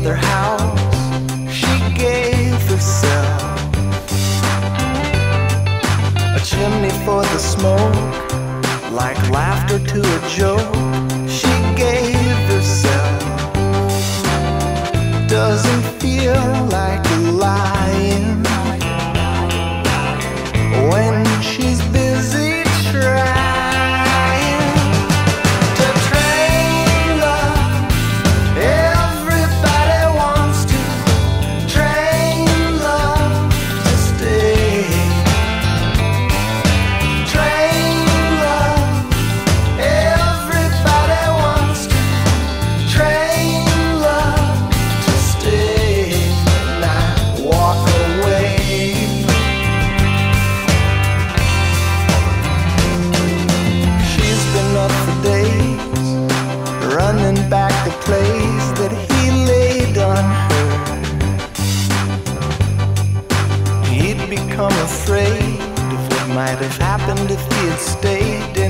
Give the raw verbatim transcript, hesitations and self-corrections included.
other house she gave herself a chimney for the smoke, like laughter to a joke. She gave herself, doesn't feel like lying when she's busy trying to train love. Everybody wants to train love to stay. Train love. Everybody wants to train love to stay, not walk away. She's been up for days, running back the place that he laid on her. He'd become afraid of what might have happened if he had stayed.